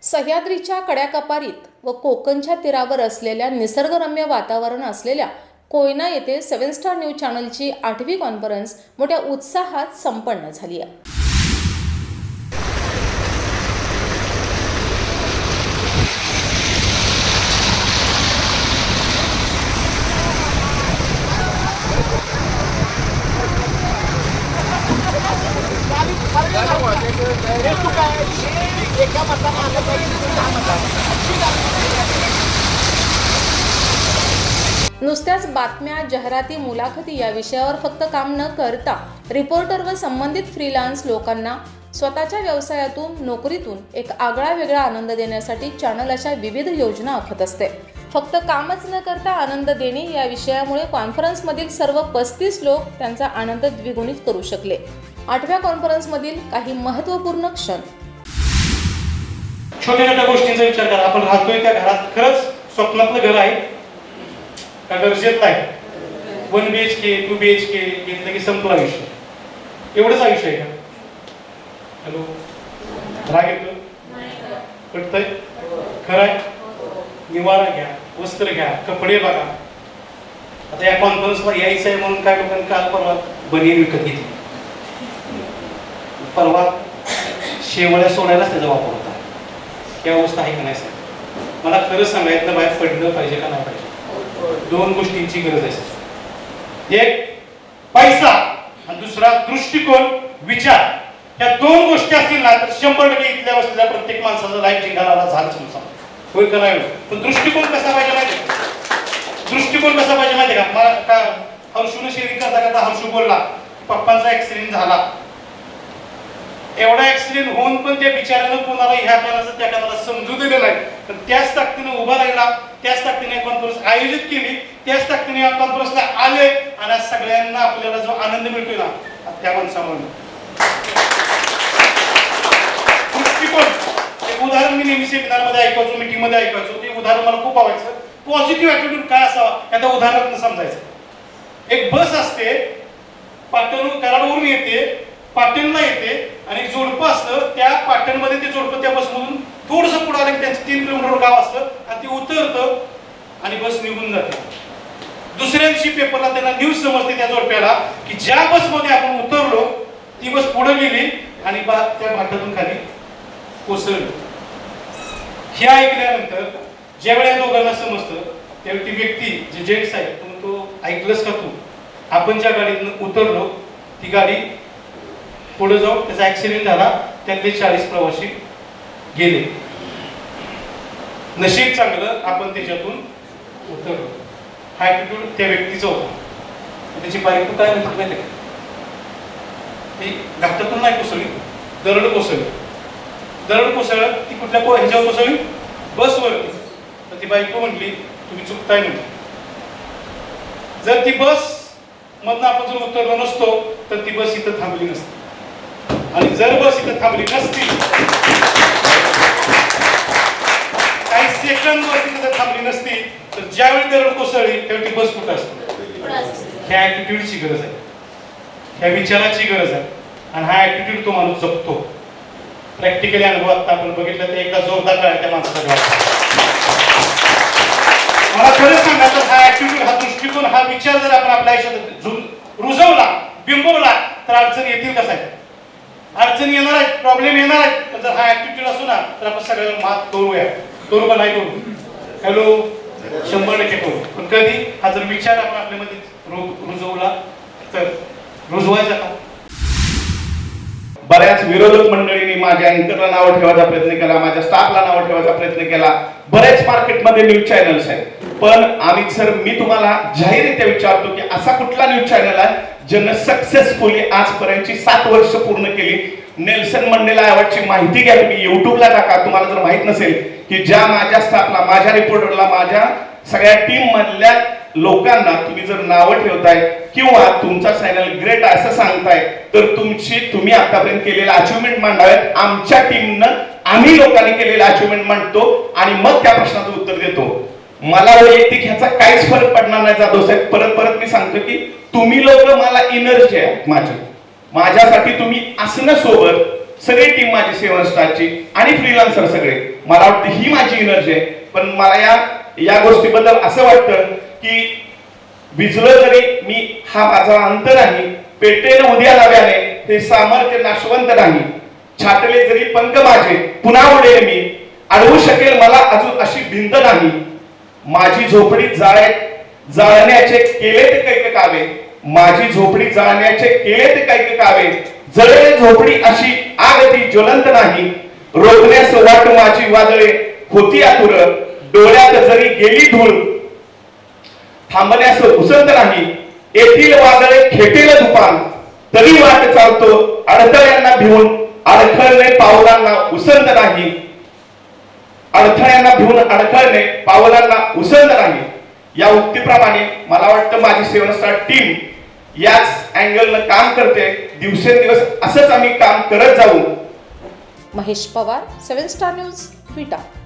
सह्याद्रीच्या कड्याकपारीत व कोकणच्या तीरावर असलेल्या निसर्गरम्य वातावरण असलेल्या कोयना येथे 7 स्टार न्यूज चॅनलची 8वी कॉन्फरन्स मोठ्या उत्साहात संपन्न झाली आहे. नुसत्याच बातम्या, जाहिराती, मुलाखती या विषयावर फक्त काम न करता रिपोर्टर व संबंधित फ्रीलान्स लोकांना स्वतःच्या व्यवसायातून, नोकरीतून एक आगळा वेगळा आनंद देण्यासाठी चॅनल अशा विविध योजना आखत असते. फक्त कामच न करता आनंद देणे या विषयामुळे कॉन्फरन्समधील सर्व 35 लोक त्यांचा आनंद द्विगुणित करू शकले. 8व्या कॉन्फरन्समधील काही महत्त्वपूर्ण क्षण. छोट्या छोट्या गोष्टींचा विचार करा. आपण राहतोय त्या घरात खरंच स्वप्नातलं घर आहे का गरजेचं आहे? 1 BHK 2 BHK घेतलं की संपलं आयुष्य. एवढंच आयुष्य आहे का? हॅलो, राग येतो? पटतंय? खरं आहे? निवारा घ्या, वस्त्र घ्या, कपडे बघा. आता या कॉन्फरन्सला यायचं आहे म्हणून काय लोकांनी काल परवा बनियन विकत घेतली. परवा शेवळ्या सोडायलाच त्याचा वापर होता. ही अवस्था आहे का नाही सर? मला खरं सांगायचं, बाहेर पडलं पाहिजे का नाही पाहिजे? 2 गोष्टींची गरज आहे. एक पैसा आणि दुसरा दृष्टिकोन, विचार. या 2 गोष्टी असतील ना तर 100% इथल्या बसलेल्या प्रत्येक माणसाचं लाईफ जिंकायला झालं समजा. होय का नाही? पण दृष्टिकोन कसा पाहिजे माहिती का? दृष्टिकोन कसा पाहिजे माहिती का? मला का हर्षून शेअरिंग करता करता हर्षू बोलला पप्पांचा ऍक्सिडेंट झाला. एवढा ऍक्सिडेंट होऊन पण त्या बिचाऱ्यानं कोणाला ह्या कानाचं त्या कानाला समजू दिलं नाही. पण त्याच ताकदीने उभा राहिला, त्याच ताकदीने कॉन्फरन्स आयोजित केली, त्याच ताकदीने या कॉन्फरन्सला आले आणि आज सगळ्यांना आपल्याला जो आनंद मिळतोय ना त्या माणसामुळे. दृष्टिकोन. एक उदाहरण मी नेहमी सेमिनारमध्ये ऐकायचो, मीटिंगमध्ये ऐकायचो. ते उदाहरण मला खूप आवडायचं. पॉझिटिव्ह ॲटिट्यूड काय असावा याचं उदाहरण समजायचं. एक बस असते, पाटण कराडवरून येते, पाटणला येते आणि एक जोडपं असतं. त्या पाटणमध्ये ते जोडपं त्या बसमधून थोडंसं पुढे आलं की त्यांचं 3 किलोमीटर गाव असतं आणि ते उतरतं आणि बस निघून जाते. दुसऱ्या दिवशी पेपरला त्यांना न्यूज समजते त्या जोडप्याला की ज्या बसमध्ये आपण उतरलो ती बस पुढे गेली आणि त्या भाटातून खाली कोसळली. हे ऐकल्यानंतर ज्यावेळी या दोघांना समजतं त्यावेळी ती व्यक्ती जे जेंट्स आहे तो ऐकलंस का तू? आपण ज्या गाडीतून उतरलो ती गाडी पुढे जाऊन त्याचा ऍक्सिडेंट झाला, त्यातले 40 प्रवासी गेले. नशीब चांगलं आपण त्याच्यातून उतरलो. हा ॲटिट्यूड त्या व्यक्तीचा होता. त्याची बायको काय म्हणते माहिती का? ती घाटातून नाही कोसळली, दरड कोसळली. दरड कोसळलं ती कुठल्या ह्याच्यावर कोसळली? बसवरती. तर ती बायको म्हटली तुम्ही चुकताय म्हटली. जर ती बस मधनं आपण जर उतरलो नसतो तर ती बस इथं थांबली नसती. आणि जर बस इथं थांबली नसती, काही सेकंद बस इथं थांबली नसती तर ज्यावेळी दरड कोसळली त्यावेळी बस कुठं असतो? ह्या ॲटिट्यूडची गरज आहे, ह्या विचाराची गरज आहे. आणि हा ॲटिट्यूड तो माणूस जपतो. प्रॅक्टिकली अनुभव आता आपण बघितलं तर एकदा जोरदार काळ त्या माणसाचा. मला खरंच सांगायचं, हा ॲटिट्यूड, हा दृष्टिकोन, हा विचार जर आपण आपल्या आयुष्यात रुजवला, बिंबवला तर अडचणी येतील का साहेब? अडचणी येणार आहेत, प्रॉब्लेम येणार आहेत. पण जर हा ॲटिट्यूड असो ना तर आपण सगळ्यावर मात करूया. करू का नाही करू? हॅलो, 100% करू. पण कधी? हा जर विचार आपण आपल्यामध्ये रुजवला तर. रुजवायचा का? बऱ्याच विरोधक मंडळींनी माझ्या अँकरला नाव ठेवायचा प्रयत्न केला, माझ्या स्टाफला नाव ठेवायचा प्रयत्न केला. बरेच मार्केटमध्ये न्यूज चॅनल्स आहेत. पण अमित सर, मी तुम्हाला जाहीररित्या विचारतो की असा कुठला न्यूज चॅनल आहे ज्यानं सक्सेसफुली आजपर्यंतची 7 वर्ष पूर्ण केली? नेल्सन मंडेला अवॉर्डची माहिती घ्या तुम्ही, युट्यूबला टाका. तुम्हाला जर माहित नसेल की ज्या माझ्या स्टाफला, माझ्या रिपोर्टरला, माझ्या सगळ्या टीम मधल्या लोकांना तुम्ही जर नावं ठेवताय किंवा तुमचा चॅनल ग्रेट असं सांगताय तर तुम्ही आतापर्यंत केलेले अचिव्हमेंट मांडावेत. आमच्या टीमनं, आम्ही लोकांनी केलेले अचिव्हमेंट मांडतो आणि मग त्या प्रश्नाचं उत्तर देतो. मला वैयक्तिक ह्याचा काहीच फरक पडणार नाही जाधव साहेब. परत मी सांगतो की तुम्ही लोक मला एनर्जी आहे माझ्यासाठी तुम्ही असणं सोबत, सगळी टीम माझी 7 स्टारची आणि फ्रीलान्सर सगळे मला वाटतं ही माझी एनर्जी आहे. पण मला या गोष्टीबद्दल असं वाटतं की भिजलं जरी मी हा माझा अंत नाही, पेटेल उद्या नव्याने हे सामर्थ्य नाशवंत नाही, छाटले जरी पंख माझे पुन्हा उडेल मी, अडवू शकेल मला अजून अशी भिंत नाही. माझी झोपडी जाळण्याचे केले ते कैक कावे, माझी झोपडी जाळण्याचे केले ते कैक कावे, जळले झोपडी अशी आग ती ज्वलंत नाही, रोखण्यास वाट माझी वादळे होती आतुर, डोळ्यात जरी गेली धूळ थांबण्यास उसंत नाही, येथील वादळे खेटेल तुफान तरी वाट चालतो अडथळ्यांना भिवून, अडखळणे पावलांना उसंत नाही, अडथळ्यांना भिवून अडखळणे पावलांना उसंत नाही. या उक्तीप्रमाणे मला वाटतं माझी 7 स्टार टीम याच अँगलनं काम करते. दिवसेंदिवस असंच आम्ही काम करत जाऊ. महेश पवार, 7 स्टार न्यूज, विटा.